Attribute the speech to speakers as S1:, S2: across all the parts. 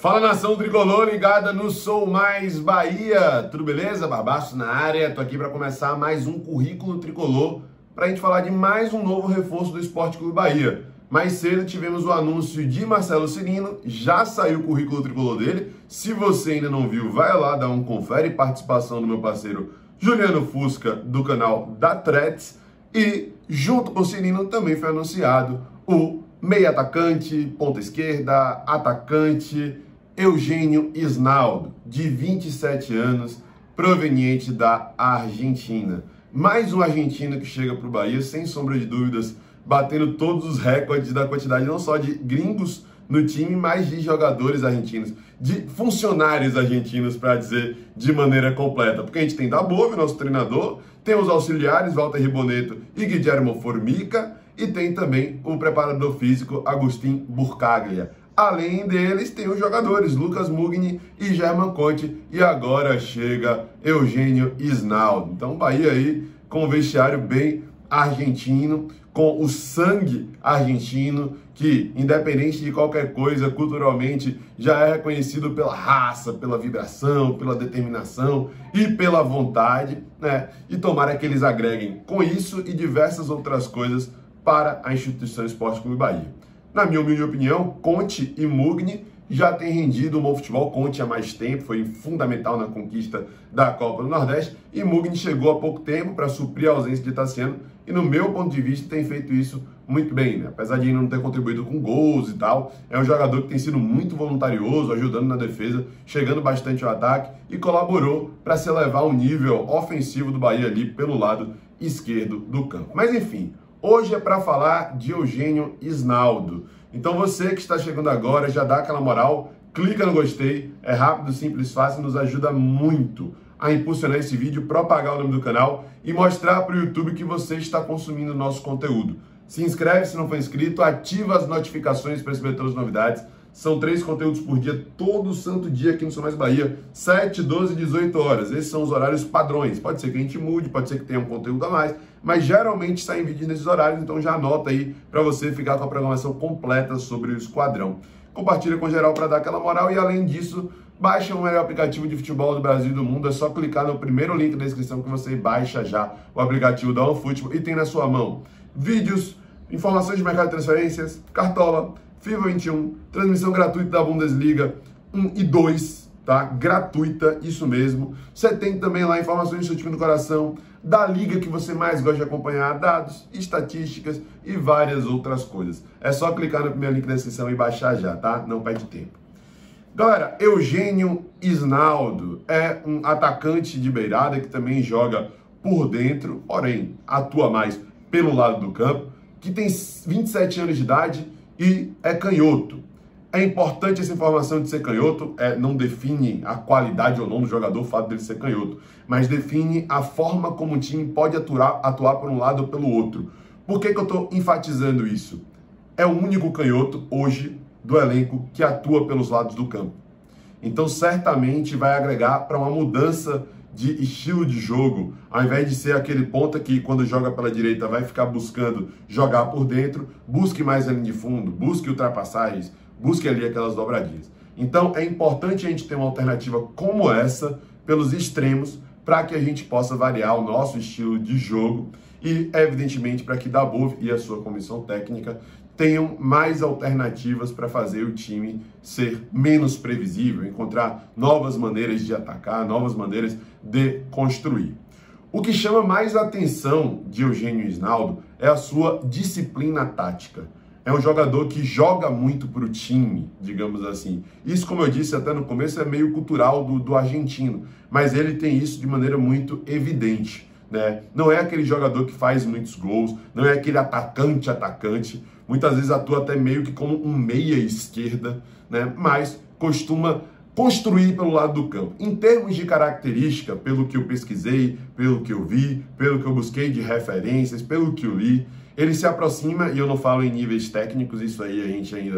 S1: Fala, nação tricolor ligada no Sou Mais Bahia, tudo beleza? Barbaço na área, tô aqui para começar mais um currículo tricolor para a gente falar de mais um novo reforço do Sport Clube Bahia. Mais cedo tivemos o anúncio de Marcelo Cirino, já saiu o currículo tricolor dele. Se você ainda não viu, vai lá dar um confere, participação do meu parceiro Juliano Fusca do canal da Threads. E junto com o Cirino também foi anunciado o meio atacante, ponta esquerda, atacante Eugênio Isnaldo, de 27 anos, proveniente da Argentina. Mais um argentino que chega para o Bahia, sem sombra de dúvidas, batendo todos os recordes da quantidade não só de gringos no time, mas de jogadores argentinos, de funcionários argentinos, para dizer de maneira completa. Porque a gente tem Dabove, nosso treinador, tem os auxiliares, Walter Ribonetto e Guillermo Formica, e tem também o preparador físico, Agustin Burcaglia. Além deles, tem os jogadores, Lucas Mugni e German Conte, e agora chega Eugênio Isnaldo. Então, Bahia aí com um vestiário bem argentino, com o sangue argentino, que, independente de qualquer coisa, culturalmente, já é reconhecido pela raça, pela vibração, pela determinação e pela vontade, né? E tomara que eles agreguem com isso e diversas outras coisas para a instituição Sport Clube Bahia. Na minha humilde opinião, Conte e Mugni já têm rendido um bom futebol. Conte há mais tempo, foi fundamental na conquista da Copa do Nordeste, e Mugni chegou há pouco tempo para suprir a ausência de Tassiano, e no meu ponto de vista tem feito isso muito bem, né? Apesar de ainda não ter contribuído com gols e tal, é um jogador que tem sido muito voluntarioso, ajudando na defesa, chegando bastante ao ataque, e colaborou para se elevar o nível ofensivo do Bahia ali pelo lado esquerdo do campo. Mas enfim, hoje é para falar de Eugênio Isnaldo. Então você que está chegando agora, já dá aquela moral, clica no gostei, é rápido, simples, fácil, nos ajuda muito a impulsionar esse vídeo, propagar o nome do canal e mostrar para o YouTube que você está consumindo o nosso conteúdo. Se inscreve se não for inscrito, ativa as notificações para receber todas as novidades. São 3 conteúdos por dia, todo santo dia aqui no Sou Mais Bahia, 7, 12 e 18 horas. Esses são os horários padrões. Pode ser que a gente mude, pode ser que tenha um conteúdo a mais, mas geralmente saem vídeos nesses horários, então já anota aí para você ficar com a programação completa sobre o Esquadrão. Compartilha com geral para dar aquela moral e, além disso, baixa o melhor aplicativo de futebol do Brasil e do mundo. É só clicar no primeiro link da descrição que você baixa já o aplicativo da OneFootball e tem na sua mão vídeos, informações de mercado de transferências, cartola, FIFA 21, transmissão gratuita da Bundesliga 1 e 2, tá? Gratuita, isso mesmo. Você tem também lá informações do seu time do coração, da liga que você mais gosta de acompanhar, dados, estatísticas e várias outras coisas. É só clicar no primeiro link da descrição e baixar já, tá? Não perde tempo. Galera, Eugênio Isnaldo é um atacante de beirada que também joga por dentro, porém atua mais pelo lado do campo, que tem 27 anos de idade e é canhoto. É importante essa informação de ser canhoto, não define a qualidade ou não do jogador o fato dele ser canhoto, mas define a forma como o time pode atuar por um lado ou pelo outro. Por que eu estou enfatizando isso? É o único canhoto hoje do elenco que atua pelos lados do campo. Então certamente vai agregar para uma mudança de estilo de jogo, ao invés de ser aquele ponta que quando joga pela direita vai ficar buscando jogar por dentro, busque mais a linha de fundo, busque ultrapassagens, busque ali aquelas dobradinhas. Então é importante a gente ter uma alternativa como essa pelos extremos para que a gente possa variar o nosso estilo de jogo e, evidentemente, para que Dabove e a sua comissão técnica tenham mais alternativas para fazer o time ser menos previsível, encontrar novas maneiras de atacar, novas maneiras de construir. O que chama mais a atenção de Eugênio Isnaldo é a sua disciplina tática. É um jogador que joga muito para o time, digamos assim. Isso, como eu disse até no começo, é meio cultural do argentino, mas ele tem isso de maneira muito evidente, né? Não é aquele jogador que faz muitos gols, não é aquele atacante, muitas vezes atua até meio que como um meia esquerda, né? Mas costuma construir pelo lado do campo. Em termos de característica, pelo que eu pesquisei, pelo que eu vi, pelo que eu busquei de referências, pelo que eu li, ele se aproxima, e eu não falo em níveis técnicos, isso aí a gente ainda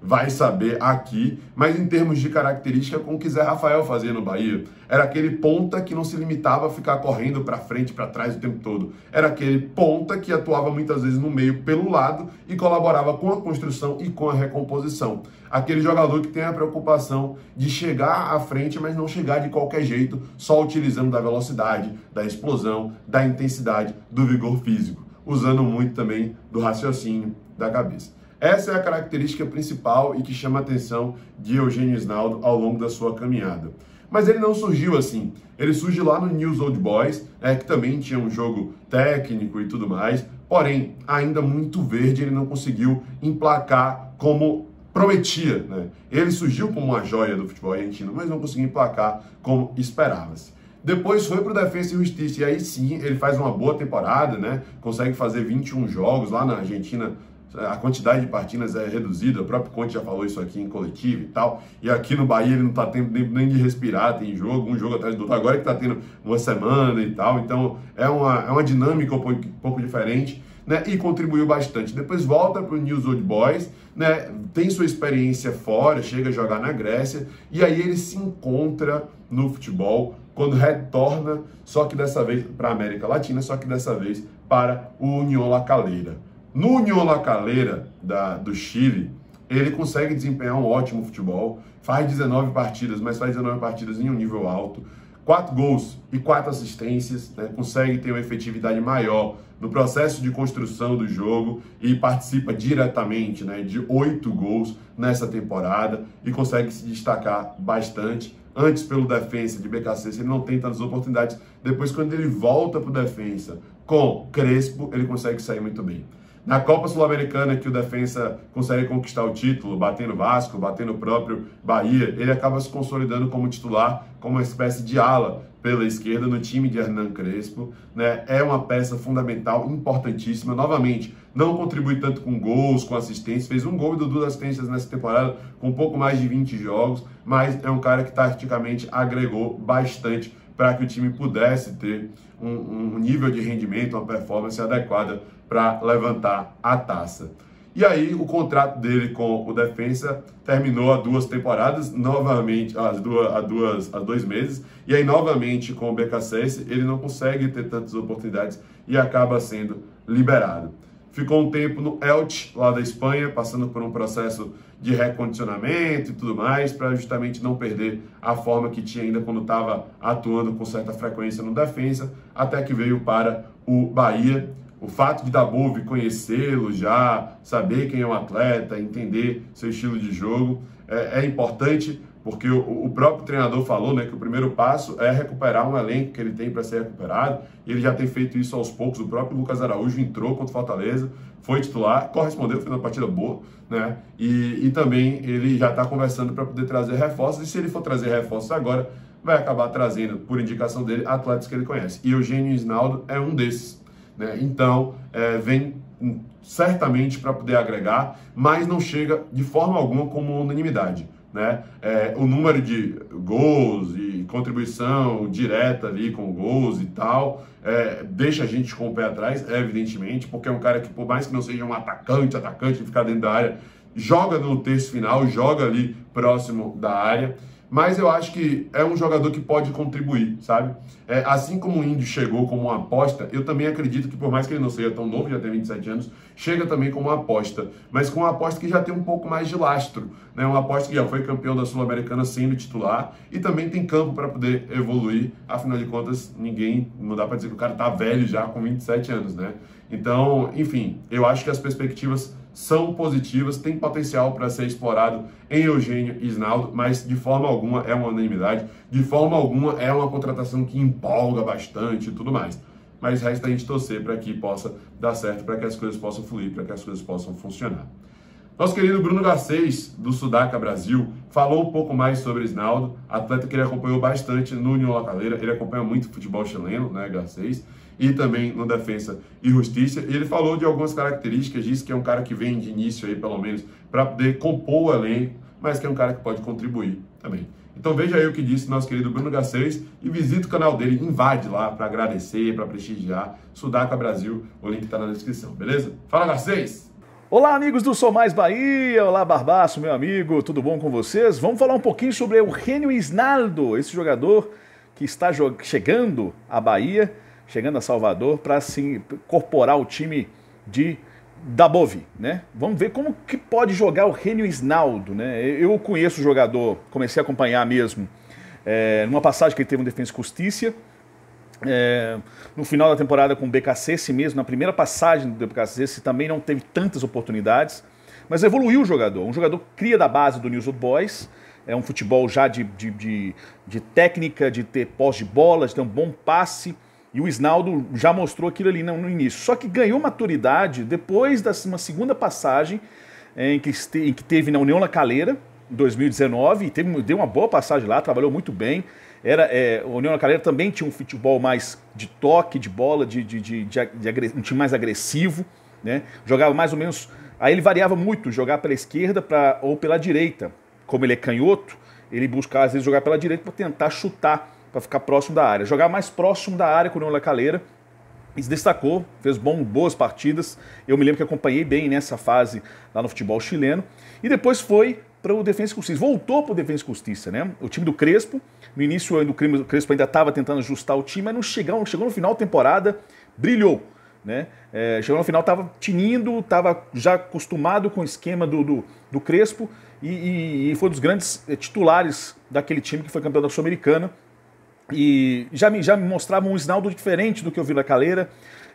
S1: vai saber aqui, mas em termos de característica, com o que Zé Rafael fazia no Bahia. Era aquele ponta que não se limitava a ficar correndo para frente, para trás o tempo todo. Era aquele ponta que atuava muitas vezes no meio pelo lado e colaborava com a construção e com a recomposição. Aquele jogador que tem a preocupação de chegar à frente, mas não chegar de qualquer jeito, só utilizando da velocidade, da explosão, da intensidade, do vigor físico, usando muito também do raciocínio da cabeça. Essa é a característica principal e que chama a atenção de Eugênio Isnaldo ao longo da sua caminhada. Mas ele não surgiu assim. Ele surge lá no News Old Boys, que também tinha um jogo técnico e tudo mais, porém, ainda muito verde, ele não conseguiu emplacar como prometia, né? Ele surgiu como uma joia do futebol argentino, mas não conseguiu emplacar como esperava-se. Depois foi para o Defensa e Justiça, e aí sim ele faz uma boa temporada, né? Consegue fazer 21 jogos lá na Argentina. A quantidade de partidas é reduzida, o próprio Conte já falou isso aqui em coletivo e tal, e aqui no Bahia ele não está tendo nem de respirar, tem jogo, um jogo atrás do outro, agora que está tendo uma semana e tal, então é uma dinâmica um pouco diferente, né, e contribuiu bastante. Depois volta para o News Old Boys, né, tem sua experiência fora, chega a jogar na Grécia, e aí ele se encontra no futebol quando retorna, só que dessa vez para a América Latina, só que dessa vez para o Unión La Calera. No Unión La Calera do Chile, ele consegue desempenhar um ótimo futebol, faz 19 partidas, mas faz 19 partidas em um nível alto, 4 gols e 4 assistências, né? Consegue ter uma efetividade maior no processo de construção do jogo e participa diretamente, né, de 8 gols nessa temporada e consegue se destacar bastante. Antes pelo Defensa de BKC, ele não tem tantas oportunidades. Depois, quando ele volta para o Defensa com Crespo, ele consegue sair muito bem. Na Copa Sul-Americana, que o Defensa consegue conquistar o título, batendo o Vasco, batendo o próprio Bahia, ele acaba se consolidando como titular, como uma espécie de ala pela esquerda no time de Hernan Crespo, né? É uma peça fundamental, importantíssima. Novamente, não contribui tanto com gols, com assistências, fez um gol e 2 assistências nessa temporada, com um pouco mais de 20 jogos, mas é um cara que taticamente agregou bastante para que o time pudesse ter um nível de rendimento, uma performance adequada para levantar a taça. E aí o contrato dele com o Defensa terminou há 2 temporadas, novamente, há 2 meses, e aí novamente com o BKSS ele não consegue ter tantas oportunidades e acaba sendo liberado. Ficou um tempo no Elche, lá da Espanha, passando por um processo de recondicionamento e tudo mais, para justamente não perder a forma que tinha ainda quando estava atuando com certa frequência no Defensa, até que veio para o Bahia. O fato de Dabove conhecê-lo já, saber quem é um atleta, entender seu estilo de jogo, é importante, porque o próprio treinador falou, né, que o primeiro passo é recuperar um elenco que ele tem para ser recuperado, e ele já tem feito isso aos poucos. O próprio Lucas Araújo entrou contra o Fortaleza, foi titular, correspondeu, fez uma partida boa, né, e também ele já está conversando para poder trazer reforços, e se ele for trazer reforços agora, vai acabar trazendo, por indicação dele, atletas que ele conhece. E Eugênio Isnaldo é um desses, né? Então, vem certamente para poder agregar, mas não chega de forma alguma como unanimidade, né? O número de gols e contribuição direta ali com gols e tal, deixa a gente com o pé atrás, evidentemente, porque é um cara que, por mais que não seja um atacante, ficar dentro da área, joga no terço final, joga ali próximo da área. Mas eu acho que é um jogador que pode contribuir, sabe? Assim como o Índio chegou como uma aposta, eu também acredito que, por mais que ele não seja tão novo, já tem 27 anos, chega também como uma aposta, mas com uma aposta que já tem um pouco mais de lastro, né? Uma aposta que já foi campeão da Sul-Americana sendo titular e também tem campo para poder evoluir. Afinal de contas, não dá para dizer que o cara tá velho já com 27 anos, né? Então, enfim, eu acho que as perspectivas são positivas, tem potencial para ser explorado em Eugênio Isnaldo, mas de forma alguma é uma unanimidade, de forma alguma é uma contratação que empolga bastante e tudo mais. Mas resta a gente torcer para que possa dar certo, para que as coisas possam fluir, para que as coisas possam funcionar. Nosso querido Bruno Garcês, do Sudaca Brasil, falou um pouco mais sobre Isnaldo, atleta que ele acompanhou bastante no Unión La Calera, ele acompanha muito futebol chileno, né, Garcês, e também no Defensa e Justiça, e ele falou de algumas características, disse que é um cara que vem de início aí, pelo menos, para poder compor o elenco, mas que é um cara que pode contribuir também. Então veja aí o que disse nosso querido Bruno Garcês e visita o canal dele, invade lá para agradecer, para prestigiar, Sudaca Brasil, o link está na descrição, beleza? Fala, Garcês!
S2: Olá, amigos do Sou Mais Bahia, olá Barbaço, meu amigo, tudo bom com vocês? Vamos falar um pouquinho sobre Eugênio Isnaldo, esse jogador que está chegando à Bahia, chegando a Salvador, para se incorporar ao time de Dabove, né? Vamos ver como que pode jogar o Eugênio Isnaldo, né? Eu conheço o jogador, comecei a acompanhar mesmo, numa passagem que ele teve no Defensa e Justiça, no final da temporada com o BKC mesmo, na primeira passagem do BKC também não teve tantas oportunidades, mas evoluiu o jogador. Um jogador cria da base do News Old Boys, é um futebol já de técnica, de ter pós de bola, de ter um bom passe, e o Isnaldo já mostrou aquilo ali no início. Só que ganhou maturidade depois de uma segunda passagem em que teve na União La Calera, em 2019, e deu uma boa passagem lá, trabalhou muito bem. A União La Calera também tinha um futebol mais de toque, de bola, um time mais agressivo, né? Jogava mais ou menos... Aí ele variava muito, jogar pela esquerda ou pela direita. Como ele é canhoto, ele buscava às vezes jogar pela direita para tentar chutar, para ficar próximo da área. Jogar mais próximo da área com o União La Calera, e se destacou, fez boas partidas. Eu me lembro que acompanhei bem nessa fase lá no futebol chileno. E depois foi para o Defensa e Justiça. Voltou para o Defensa e Justiça, né? O time do Crespo. No início o Crespo ainda estava tentando ajustar o time, mas não chegou no final da temporada, brilhou, né? Chegou no final, estava tinindo, estava já acostumado com o esquema do Crespo e foi um dos grandes titulares daquele time que foi campeão da Sul-Americana. E já me mostrava um Isnaldo diferente do que eu vi na Calera,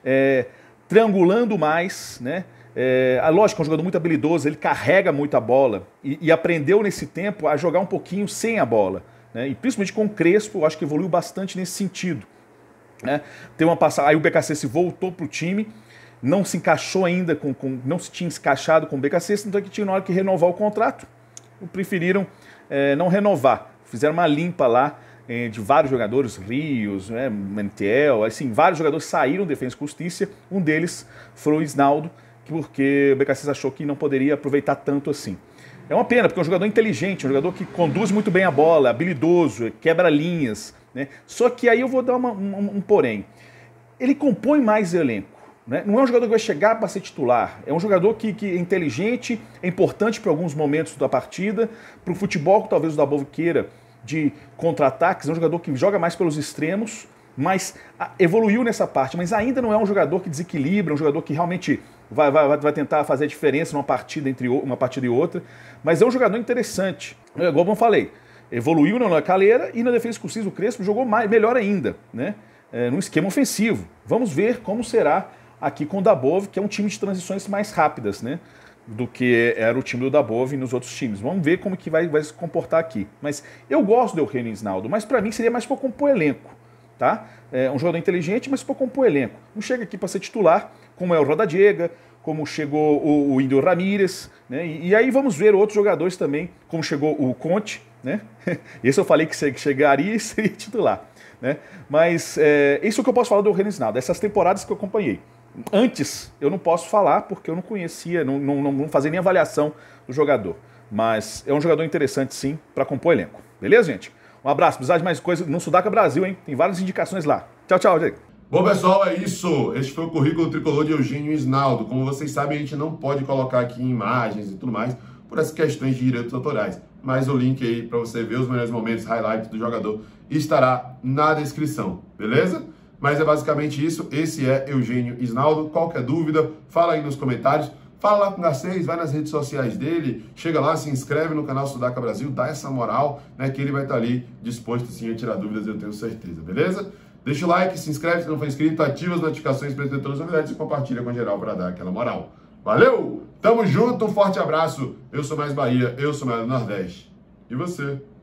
S2: triangulando mais, né? Lógico, é um jogador muito habilidoso, ele carrega muito a bola e aprendeu nesse tempo a jogar um pouquinho sem a bola, né? E principalmente com o Crespo, eu acho que evoluiu bastante nesse sentido, né? Tem uma passagem, aí o BKC se voltou para o time, não se encaixou ainda, não se tinha encaixado com o BKC, então que tinha na hora que renovar o contrato, preferiram não renovar, fizeram uma limpa lá de vários jogadores, Rios, né, Mantiel, assim, vários jogadores saíram do Defensa e Justiça, um deles foi o Isnaldo, porque o BKC achou que não poderia aproveitar tanto assim. É uma pena, porque é um jogador inteligente, um jogador que conduz muito bem a bola, habilidoso, quebra linhas, né? Só que aí eu vou dar um porém. Ele compõe mais elenco, né? Não é um jogador que vai chegar para ser titular, é um jogador que é inteligente, é importante para alguns momentos da partida, para o futebol que talvez o Dabove queira de contra-ataques, é um jogador que joga mais pelos extremos, mas evoluiu nessa parte, mas ainda não é um jogador que desequilibra, um jogador que realmente vai tentar fazer a diferença numa partida entre uma partida e outra, mas é um jogador interessante. Igual eu falei, evoluiu na Calera e na Defensa e Justiça o Crespo jogou melhor ainda, né? Num esquema ofensivo. Vamos ver como será aqui com o Dabove, que é um time de transições mais rápidas, né, do que era o time do Dabove nos outros times. Vamos ver como que vai se comportar aqui. Mas eu gosto do Eugênio Isnaldo, mas para mim seria mais para compor elenco, tá? É um jogador inteligente, mas para compor elenco. Não chega aqui para ser titular, como é o Rodadiega, como chegou o Índio Ramírez, né? E aí vamos ver outros jogadores também, como chegou o Conte, né? Esse eu falei que chegaria e seria titular, né? Mas isso é o que eu posso falar do Eugênio Isnaldo, essas temporadas que eu acompanhei. Antes, eu não posso falar porque eu não conhecia, não fazia nem avaliação do jogador. Mas é um jogador interessante, sim, para compor elenco. Beleza, gente? Um abraço. Precisar de mais coisa no Sudaca Brasil, hein? Tem várias indicações lá. Tchau, tchau, gente.
S1: Bom, pessoal, é isso. Este foi o currículo tricolor de Eugênio Isnaldo. Como vocês sabem, a gente não pode colocar aqui imagens e tudo mais por essas questões de direitos autorais. Mas o link aí para você ver os melhores momentos, highlights do jogador, estará na descrição. Beleza? Mas é basicamente isso. Esse é Eugênio Isnaldo. Qualquer dúvida, fala aí nos comentários. Fala lá com o Garcês, vai nas redes sociais dele, chega lá, se inscreve no canal Sudaca Brasil, dá essa moral, né, que ele vai estar ali disposto sim a tirar dúvidas, eu tenho certeza, beleza? Deixa o like, se inscreve se não for inscrito, ativa as notificações para ter todas as novidades e compartilha com geral para dar aquela moral. Valeu! Tamo junto, um forte abraço. Eu sou Mais Bahia, eu sou Mais do Nordeste. E você?